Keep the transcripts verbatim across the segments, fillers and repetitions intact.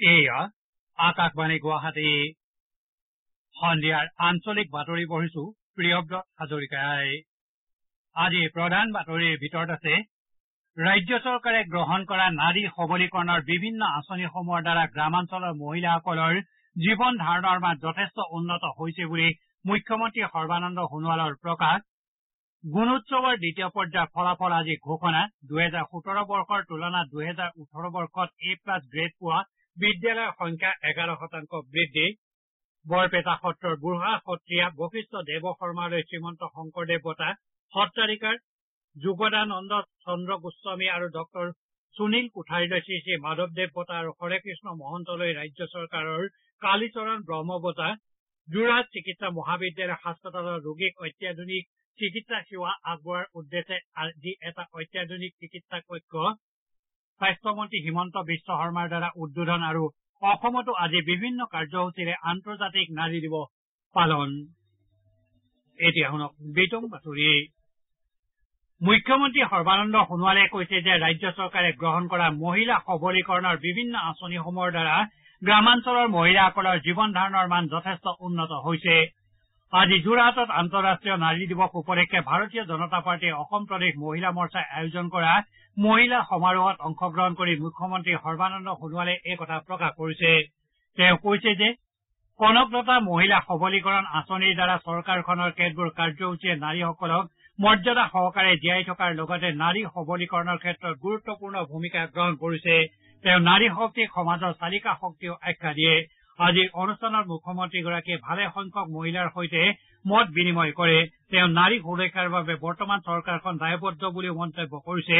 এয়া আকাশবাণী গুৱাহাটী সন্ধিয়াৰ আঞ্চলিক বাতৰি পঢ়িছো প্ৰিয়ব্ৰত হাজৰিকাই আজি প্ৰধান বাতৰিৰ ভিতৰত আছে ৰাজ্য চৰকাৰে গ্ৰহণ কৰা নাৰী সবলীকৰণৰ বিভিন্ন আঁচনিসমূহৰ দ্বাৰা গ্ৰামাঞ্চলৰ মহিলাসকলৰ জীৱন ধাৰণৰ মান যথেষ্ট উন্নত হৈছে বুলি মুখ্যমন্ত্ৰী সৰ্বানন্দ সোণোৱালৰ প্ৰকাশ গুণোৎসৱৰ দ্বিতীয় পৰ্যায়ৰ ফলাফল আজি ঘোষণা দুহেজাৰ সোতৰ বৰ্ষৰ তুলনাত দুহেজাৰ ওঠৰ বৰ্ষত এ প্লাছ গ্ৰেড পোৱা বিদ্যালয়ৰ সংখ্যা এঘাৰ শতাংশ বৃদ্ধি বৰপেটা সত্ৰৰ বুঢ়া সত্ৰীয়া বশিষ্ঠ দেৱ শৰ্মালৈ শ্ৰীমন্ত শংকৰদেৱ বঁটা সত্ৰাধিকাৰ যোগদানন্দ চন্দ্ৰ গোস্বামী আৰু ডক্টৰ সুনীল কোঠাৰীলৈ শ্ৰী শ্ৰী মাধৱদেৱ বঁটা আৰু হৰেকৃষ্ণ মহন্তলৈ ৰাজ্য চৰকাৰৰ কালীচৰণ ব্ৰহ্ম বঁটা যোৰহাট চিকিৎসা মহাবিদ্যালয় হাস্পতালৰ ৰোগীক অত্যাধুনিক চিকিৎসা সেৱা আগবঢ়োৱাৰ উদ্দেশ্যে আজি এটা অত্যাধুনিক চিকিৎসা কক্ষ স্বাস্থ্যমন্ত্ৰী হিমন্ত বিশ্ব শৰ্মাৰ দ্বাৰা উদ্বোধন আৰু অসমতো আজি বিভিন্ন কাৰ্যসূচীৰে আন্তৰ্জাতিক নাৰী দিৱস পালন এতিয়া শুনক বিতং বাতৰি মুখ্যমন্ত্ৰী সৰ্বানন্দ সোণোৱালে কৈছে যে ৰাজ্য চৰকাৰে গ্ৰহণ কৰা মহিলা সবলীকৰণৰ বিভিন্ন আঁচনিসমূহৰ দ্বাৰা গ্ৰামাঞ্চলৰ মহিলাসকলৰ জীৱন ধাৰণৰ মান যথেষ্ট উন্নত হৈছে আজি যোৰহাটত আন্তঃৰাষ্ট্ৰীয় নাৰী দিৱস উপলক্ষে ভাৰতীয় জনতা পাৰ্টীৰ অসম প্ৰদেশ মহিলা মৰ্চাই আয়োজন কৰা মহিলা সমাৰোহত অংশগ্ৰহণ কৰি মুখ্যমন্ত্ৰী সৰ্বানন্দ সোণোৱালে এই কথা প্ৰকাশ কৰিছে তেওঁ কৈছে যে কনকলতা মহিলা সবলীকৰণ আঁচনিৰ দ্বাৰা চৰকাৰখনৰ কেতবোৰ কাৰ্যসূচীয়ে নাৰীসকলক মৰ্যাদা সহকাৰে জীয়াই থকাৰ লগতে নাৰী সবলীকৰণৰ ক্ষেত্ৰত গুৰুত্বপূৰ্ণ ভূমিকা গ্ৰহণ কৰিছে তেওঁ নাৰী শক্তিক সমাজৰ চালিকা শক্তিও আখ্যা দিয়ে আজিৰ অনুষ্ঠানত মুখ্যমন্ত্ৰীগৰাকীয়ে ভালেসংখ্যক মহিলাৰ সৈতে মত বিনিময় কৰে তেওঁ নাৰী সুৰক্ষাৰ বাবে বৰ্তমান চৰকাৰখন দায়বদ্ধ বুলিও মন্তব্য কৰিছে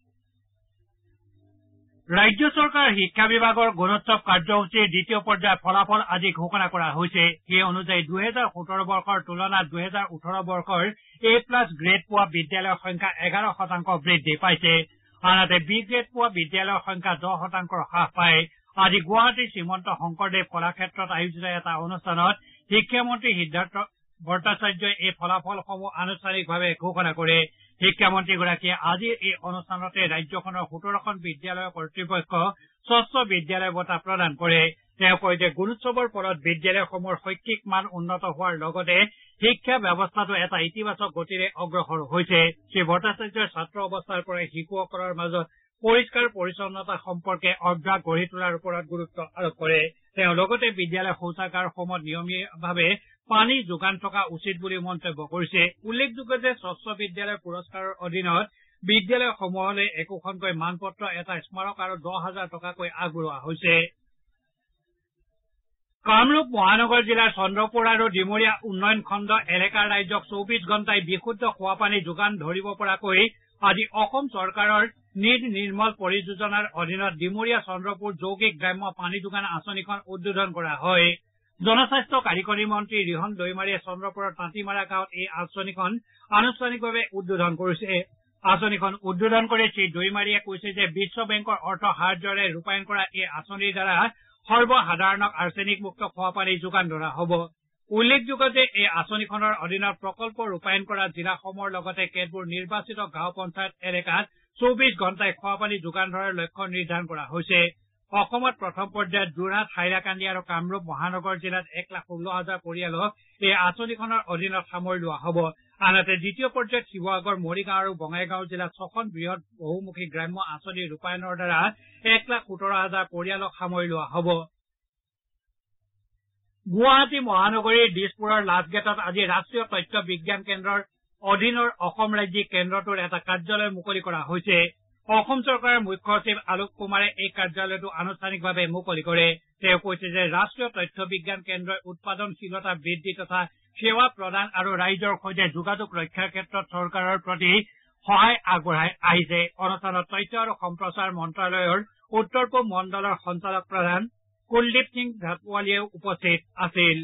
ৰাজ্য চৰকাৰৰ শিক্ষা বিভাগৰ গুণোৎসৱ কাৰ্যসূচীৰ দ্বিতীয় পৰ্যায়ৰ ফলাফল আজি ঘোষণা কৰা হৈছে সেই অনুযায়ী দুহেজাৰ সোতৰ বৰ্ষৰ তুলনাত দুহেজাৰ ওঠৰ বৰ্ষৰ এ প্লাছ গ্ৰেড পোৱা বিদ্যালয়ৰ সংখ্যা এঘাৰ শতাংশ বৃদ্ধি পাইছে আনহাতে বি গ্ৰেড পোৱা বিদ্যালয়ৰ সংখ্যা দহ শতাংশৰ হ্ৰাস পায় আজি গুৱাহাটীৰ শ্ৰীমন্ত শংকৰদেৱ কলাক্ষেত্ৰত আয়োজিত এটা অনুষ্ঠানত শিক্ষামন্ত্ৰী সিদ্ধাৰ্থ ভট্টাচাৰ্যই এই ফলাফলসমূহ আনুষ্ঠানিকভাৱে ঘোষণা কৰে শিক্ষামন্ত্ৰীগৰাকীয়ে আজিৰ এই অনুষ্ঠানতে ৰাজ্যখনৰ সোতৰখন বিদ্যালয়ৰ কৰ্তৃপক্ষক স্বচ্ছ বিদ্যালয় বঁটা প্ৰদান কৰে তেওঁ কয় যে গুণোৎসৱৰ ফলত বিদ্যালয়সমূহৰ শৈক্ষিক মান উন্নত হোৱাৰ লগতে শিক্ষা ব্যৱস্থাটো এটা ইতিবাচক গতিৰে অগ্ৰসৰ হৈছে শ্ৰী ভট্টাচাৰ্যই ছাত্ৰ অৱস্থাৰ পৰাই শিশুসকলৰ মাজত পৰিষ্কাৰ পৰিচ্ছন্নতা সম্পৰ্কে অভ্যাস গঢ়ি তোলাৰ ওপৰত গুৰুত্ব আৰোপ কৰে তেওঁ লগতে বিদ্যালয় শৌচাগাৰসমূহত নিয়মীয়াভাৱে পানী যোগান থকা উচিত বুলি মন্তব্য কৰিছে উল্লেখযোগ্য যে স্বচ্ছ বিদ্যালয় পুৰস্কাৰৰ অধীনত বিদ্যালয়সমূহলৈ একোখনকৈ মানপত্ৰ এটা স্মাৰক আৰু দহ হাজাৰ টকাকৈ আগবঢ়োৱা হৈছে কামৰূপ মহানগৰ জিলাৰ চন্দ্ৰপুৰ আৰু ডিমৰীয়া উন্নয়ন খণ্ড এলেকাৰ ৰাইজক চৌবিশ ঘণ্টাই বিশুদ্ধ খোৱাপানী যোগান ধৰিব পৰাকৈ আজি অসম চৰকাৰৰ নিজ নিৰ্মল পৰিযোজনাৰ অধীনত ডিমৰীয়া চন্দ্ৰপুৰ যৌগিক গ্ৰাম্য পানী যোগান আঁচনিখন উদ্বোধন কৰা হয় জনস্বাস্থ্য কাৰিকৰী মন্ত্ৰী ৰিহন দৈমাৰীয়ে চন্দ্ৰপুৰৰ তাঁতিমাৰা গাঁৱত এই আঁচনিখন আনুষ্ঠানিকভাৱে উদ্বোধন কৰিছে আঁচনিখন উদ্বোধন কৰি শ্ৰী দৈমাৰীয়ে কৈছে যে বিশ্ব বেংকৰ অৰ্থ সাহায্যৰে ৰূপায়ণ কৰা এই আঁচনিৰ দ্বাৰা সৰ্বসাধাৰণক আৰ্ছেনিকমুক্ত খোৱাপানী যোগান ধৰা হ'ব উল্লেখযোগ্য যে এই আঁচনিখনৰ অধীনত প্ৰকল্প ৰূপায়ণ কৰা জিলাসমূহৰ লগতে কেতবোৰ নিৰ্বাচিত গাঁও পঞ্চায়ত এলেকাত চৌবিশ ঘণ্টাই খোৱাপানী যোগান ধৰাৰ লক্ষ্য নিৰ্ধাৰণ কৰা হৈছে অসমত প্ৰথম পৰ্যায়ত যোৰহাট হাইলাকান্দি আৰু কামৰূপ মহানগৰ জিলাত এক লাখ ষোল্ল হাজাৰ পৰিয়ালক এই আঁচনিখনৰ অধীনত সামৰি লোৱা হ'ব আনহাতে দ্বিতীয় পৰ্যায়ত শিৱসাগৰ মৰিগাঁও আৰু বঙাইগাঁও জিলাত ছখন বৃহৎ বহুমুখী গ্ৰাম্য আঁচনি ৰূপায়ণৰ দ্বাৰা এক লাখ সোতৰ হাজাৰ পৰিয়ালক সামৰি লোৱা হ'ব গুৱাহাটী মহানগৰীৰ দিছপুৰৰ লাষ্টগেটত আজি ৰাষ্ট্ৰীয় তথ্য বিজ্ঞান কেন্দ্ৰৰ অধীনৰ অসম ৰাজ্যিক কেন্দ্ৰটোৰ এটা কাৰ্যালয় মুকলি কৰা হৈছে অসম চৰকাৰৰ মুখ্য সচিব আলোক কুমাৰে এই কাৰ্যালয়টো আনুষ্ঠানিকভাৱে মুকলি কৰে তেওঁ কৈছে যে ৰাষ্ট্ৰীয় তথ্য বিজ্ঞান কেন্দ্ৰই উৎপাদনশীলতা বৃদ্ধি তথা সেৱা প্ৰদান আৰু ৰাইজৰ সৈতে যোগাযোগ ৰক্ষাৰ ক্ষেত্ৰত চৰকাৰৰ প্ৰতি সহায় আগবঢ়াই আহিছে অনুষ্ঠানত তথ্য আৰু সম্প্ৰচাৰ মন্ত্ৰালয়ৰ উত্তৰ পূব মণ্ডলৰ সঞ্চালক প্ৰধান কুলদীপ সিং ধাতৱালিয়াও উপস্থিত আছিল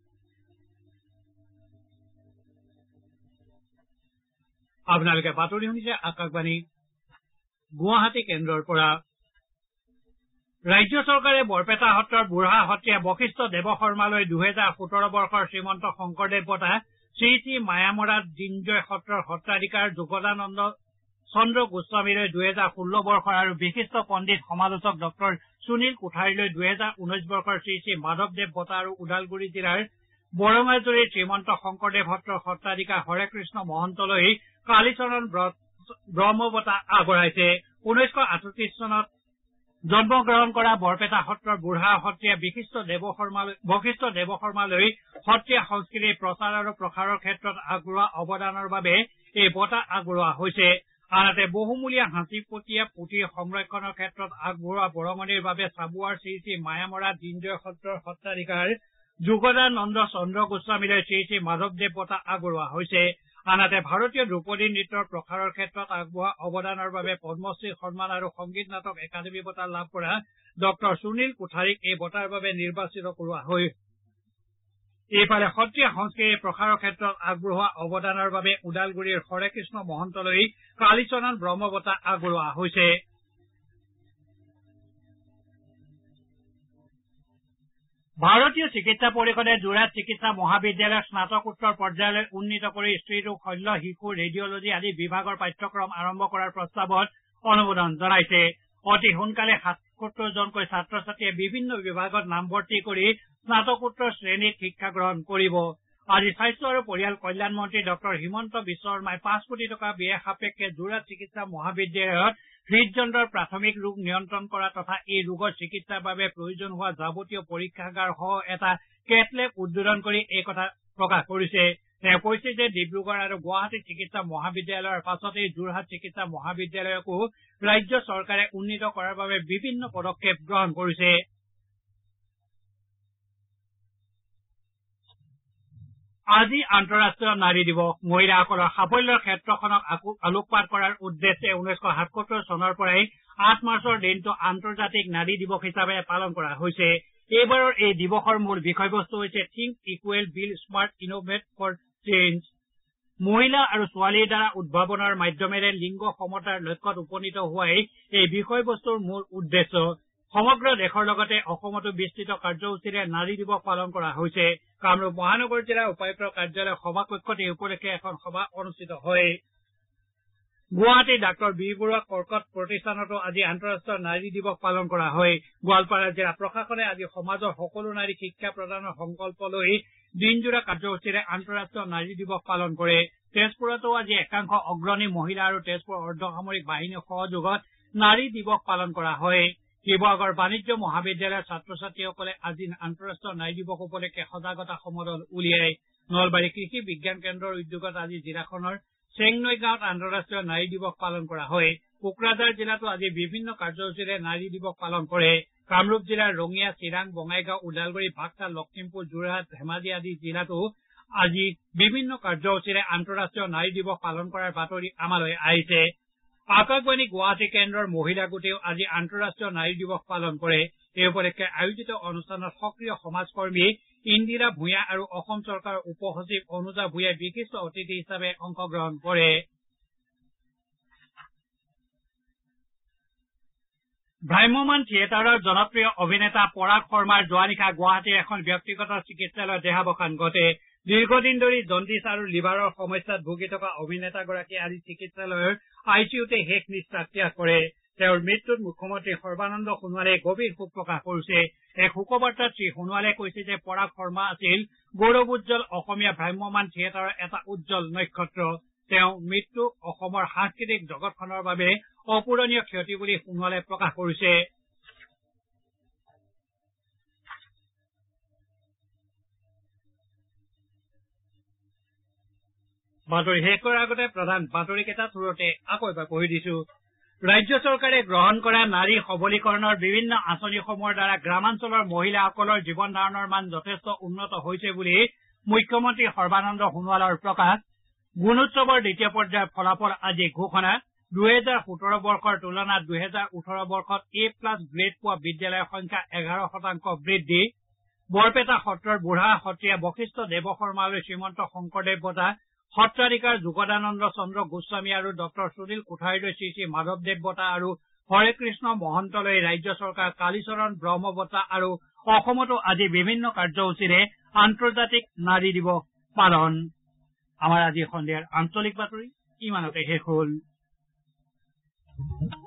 আপোনালোকে বাতৰি শুনিছে আকাশবাণী গুৱাহাটী কেন্দ্ৰৰ পৰা ৰাজ্য চৰকাৰে বৰপেটা সত্ৰৰ বুঢ়া সত্ৰীয়া বশিষ্ঠ দেৱ শৰ্মালৈ দুহেজাৰ সোতৰ বৰ্ষৰ শ্ৰীমন্ত শংকৰদেৱ বঁটা শ্ৰী শ্ৰী মায়ামৰা দিনজয় সত্ৰৰ সত্ৰাধিকাৰ যোগদানন্দ চন্দ্ৰ গোস্বামীলৈ দুহেজাৰ ষোল্ল বৰ্ষৰ আৰু বিশিষ্ট পণ্ডিত সমালোচক ডক্টৰ সুনীল কোঠাৰীলৈ দুহেজাৰ ঊনৈশ বৰ্ষৰ শ্ৰী শ্ৰী মাধৱদেৱ বঁটা আৰু ওদালগুৰি জিলাৰ বৰঙাজুৰিৰ শ্ৰীমন্ত শংকৰদেৱ সত্ৰৰ সত্ৰাধিকাৰ হৰে কৃষ্ণ মহন্তলৈ কালীচৰণ ব্ৰহ্ম বঁটা আগবঢ়াইছে। ঊনৈছশ আঠত্ৰিশ চনত জন্মগ্ৰহণ কৰা বৰপেটা সত্ৰৰ বুঢ়া সত্ৰীয়া বিশিষ্ট দেৱশৰ্মালৈ বশিষ্ঠ দেৱশৰ্মালৈ সত্ৰীয়া সংস্কৃতিৰ প্ৰচাৰ আৰু প্ৰসাৰৰ ক্ষেত্ৰত আগবঢ়োৱা অৱদানৰ বাবে এই বঁটা আগবঢ়োৱা হৈছে। আনহাতে বহুমূলীয়া হাতীপতীয়া পুথিৰ সংৰক্ষণৰ ক্ষেত্ৰত আগবঢ়োৱা বৰঙণিৰ বাবে চাবুৱাৰ শ্ৰী শ্ৰী মায়ামৰা দিনজয় সত্ৰৰ সত্ৰাধিকাৰ যোগদানন্দ চন্দ্ৰ গোস্বামীলৈ শ্ৰী শ্ৰী মাধৱদেৱ বঁটা আগবঢ়োৱা হৈছে। আনহাতে ভাৰতীয় ধ্ৰুপদী নৃত্যৰ প্ৰসাৰৰ ক্ষেত্ৰত আগবঢ়োৱা অৱদানৰ বাবে পদ্মশ্ৰী সন্মান আৰু সংগীত নাটক একাডেমী বঁটা লাভ কৰা ডক্টৰ সুনীল কোঠাৰীক এই বঁটাৰ বাবে নিৰ্বাচিত কৰোৱা হয়। এইফালে সত্ৰীয়া সংস্কৃতিৰ প্ৰসাৰৰ ক্ষেত্ৰত আগবঢ়োৱা অৱদানৰ বাবে ওদালগুৰিৰ হৰেকৃষ্ণ মহন্তলৈ কালীচৰণ ব্ৰহ্ম বঁটা আগবঢ়োৱা হৈছে। ভাৰতীয় চিকিৎসা পৰিষদে যোৰহাট চিকিৎসা মহাবিদ্যালয়ৰ স্নাতকোত্তৰ পৰ্যায়লৈ উন্নীত কৰি স্ত্ৰীৰোগ শল্য শিশু ৰেডিঅলজী আদি বিভাগৰ পাঠ্যক্ৰম আৰম্ভ কৰাৰ প্ৰস্তাৱত অনুমোদন জনাইছে। অতি সোনকালে সাতসত্তৰ জনকৈ ছাত্ৰ ছাত্ৰীয়ে বিভিন্ন বিভাগত নামভৰ্তি কৰি স্নাতকোত্তৰ শ্ৰেণীত শিক্ষা গ্ৰহণ কৰিব। আজি স্বাস্থ্য আৰু পৰিয়াল কল্যাণ মন্ত্ৰী ডক্টৰ হিমন্ত বিশ্ব শৰ্মাই পাঁচ কোটি টকা ব্যয় সাপেক্ষে যোৰহাট চিকিৎসা মহাবিদ্যালয়ত হৃদযন্ত্ৰৰ প্ৰাথমিক ৰোগ নিয়ন্ত্ৰণ কৰা তথা এই ৰোগৰ চিকিৎসাৰ বাবে প্ৰয়োজন হোৱা যাৱতীয় পৰীক্ষাগাৰ সহ এটা কেথলেব উদ্বোধন কৰি এই কথা প্ৰকাশ কৰিছে। তেওঁ কৈছে যে ডিব্ৰুগড় আৰু গুৱাহাটী চিকিৎসা মহাবিদ্যালয়ৰ পাছতেই যোৰহাট চিকিৎসা মহাবিদ্যালয়কো ৰাজ্য চৰকাৰে উন্নীত কৰাৰ বাবে বিভিন্ন পদক্ষেপ গ্ৰহণ কৰিছে। আজি আন্তঃৰাষ্ট্ৰীয় নাৰী দিৱস। মহিলাসকলৰ সাফল্যৰ ক্ষেত্ৰখনক আলোকপাত কৰাৰ উদ্দেশ্যে ঊনৈছশ সাতসত্তৰ চনৰ পৰাই আঠ মাৰ্চৰ দিনটো আন্তৰ্জাতিক নাৰী দিৱস হিচাপে পালন কৰা হৈছে। এইবাৰৰ এই দিৱসৰ মূল বিষয়বস্তু হৈছে think equal build smart innovate for change. মহিলা আৰু ছোৱালীৰ দ্বাৰা উদ্ভাৱনৰ মাধ্যমেৰে লিংগ সমতাৰ লক্ষ্যত উপনীত হোৱাই এই বিষয়বস্তুৰ মূল উদ্দেশ্য। সমগ্ৰ দেশৰ লগতে অসমতো বিস্তৃত কাৰ্যসূচীৰে নাৰী দিৱস পালন কৰা হৈছে। কামৰূপ মহানগৰ জিলা উপায়ুক্তৰ কাৰ্যালয় সভাকক্ষত এই উপলক্ষে এখন সভা অনুষ্ঠিত হয়। গুৱাহাটীৰ ডাঃ বি বৰুৱা কৰ্কট প্ৰতিষ্ঠানতো আজি আন্তঃৰাষ্ট্ৰীয় নাৰী দিৱস পালন কৰা হয়। গোৱালপাৰা জিলা প্ৰশাসনে আজি সমাজৰ সকলো নাৰীক শিক্ষা প্ৰদানৰ সংকল্প লৈ দিনজোৰা কাৰ্যসূচীৰে আন্তঃৰাষ্ট্ৰীয় নাৰী দিৱস পালন কৰে। তেজপুৰতো আজি একাংশ অগ্ৰণী মহিলা আৰু তেজপুৰ অৰ্ধসামৰিক বাহিনীৰ সহযোগত নাৰী দিৱস পালন কৰা হয়। শিৱসাগৰ বাণিজ্য মহাবিদ্যালয়ৰ ছাত্ৰ ছাত্ৰীসকলে আজি আন্তঃৰাষ্ট্ৰীয় নাৰী দিৱস উপলক্ষে সজাগতা সমদল উলিয়ায়। নলবাৰী কৃষি বিজ্ঞান কেন্দ্ৰৰ উদ্যোগত আজি জিলাখনৰ চেংনৈ গাঁৱত আন্তঃৰাষ্ট্ৰীয় নাৰী দিৱস পালন কৰা হয়। কোকৰাঝাৰ জিলাতো আজি বিভিন্ন কাৰ্যসূচীৰে নাৰী দিৱস পালন কৰে। কামৰূপ জিলাৰ ৰঙিয়া, চিৰাং, বঙাইগাঁও, ওদালগুৰি, বাক্সা, লখিমপুৰ, যোৰহাট, ধেমাজি আদি জিলাতো আজি বিভিন্ন কাৰ্যসূচীৰে আন্তঃৰাষ্ট্ৰীয় নাৰী দিৱস পালন কৰাৰ বাতৰি আমালৈ আহিছে। আকাশবাণী গুৱাহাটী কেন্দ্ৰৰ মহিলা গোটেও আজি আন্তঃৰাষ্ট্ৰীয় নাৰী দিৱস পালন কৰে। এই উপলক্ষে আয়োজিত অনুষ্ঠানত সক্ৰিয় সমাজকৰ্মী ইন্দিৰা ভূঞা আৰু অসম চৰকাৰৰ উপ সচিব অনুজা ভূঞাই বিশিষ্ট অতিথি হিচাপে অংশগ্ৰহণ কৰে। ভ্ৰাম্যমাণ থিয়েটাৰৰ জনপ্ৰিয় অভিনেতা পৰাগ শৰ্মাৰ যোৱা নিশা গুৱাহাটীৰ এখন ব্যক্তিগত চিকিৎসালয়ত দেহাৱসান ঘটে। দীৰ্ঘদিন ধৰি জণ্ডিছ আৰু লিভাৰৰ সমস্যাত ভুগি থকা অভিনেতাগৰাকীয়ে আজি চিকিৎসালয়ৰ আই চি ইউতে শেষ নিশ্বাস ত্যাগ কৰে। তেওঁৰ মৃত্যুত মুখ্যমন্ত্ৰী সৰ্বানন্দ সোণোৱালে গভীৰ শোক প্ৰকাশ কৰিছে। এক শোকবাৰ্তাত শ্ৰীসোণোৱালে কৈছে যে পৰাগ শৰ্মা আছিল গৌৰৱোজ্জ্বল অসমীয়া ভ্ৰাম্যমাণ থিয়েটাৰৰ এটা উজ্জ্বল নক্ষত্ৰ। তেওঁৰ মৃত্যু অসমৰ সাংস্কৃতিক জগতখনৰ বাবে অপূৰণীয় ক্ষতি বুলি সোণোৱালে প্ৰকাশ কৰিছে। বাতৰি শেষ কৰাৰ আগতে প্ৰধান বাতৰিকেইটা থোৰতে আকৌ এবাৰ পঢ়ি দিছো। ৰাজ্য চৰকাৰে গ্ৰহণ কৰা নাৰী সবলীকৰণৰ বিভিন্ন আঁচনিসমূহৰ দ্বাৰা গ্ৰামাঞ্চলৰ মহিলাসকলৰ জীৱন ধাৰণৰ মান যথেষ্ট উন্নত হৈছে বুলি মুখ্যমন্ত্ৰী সৰ্বানন্দ সোণোৱালৰ প্ৰকাশ। গুণোৎসৱৰ দ্বিতীয় পৰ্যায়ৰ ফলাফল আজি ঘোষণা। দুহেজাৰ সোতৰ বৰ্ষৰ তুলনাত দুহেজাৰ ওঠৰ বৰ্ষত এ প্লাছ গ্ৰেড পোৱা বিদ্যালয়ৰ সংখ্যা এঘাৰ শতাংশ বৃদ্ধি। বৰপেটা সত্ৰৰ বুঢ়া সত্ৰীয়া বশিষ্ঠ দেৱশৰ্মালৈ শ্ৰীমন্ত শংকৰদেৱ বঁটা। সত্ৰাধিকাৰ যোগদানন্দ চন্দ্ৰ গোস্বামী আৰু ডক্টৰ সুনীল কোঠাৰীলৈ শ্ৰী শ্ৰী মাধৱদেৱ বঁটা আৰু হৰে কৃষ্ণ মহন্তলৈ ৰাজ্য চৰকাৰ কালীচৰণ ব্ৰহ্ম বঁটা আৰু অসমতো আজি বিভিন্ন কাৰ্যসূচীৰে আন্তৰ্জাতিক নাৰী দিৱস পালন। আমাৰ আজি সন্ধিয়াৰ আঞ্চলিক বাতৰি ইমানতে শেষ হ'ল।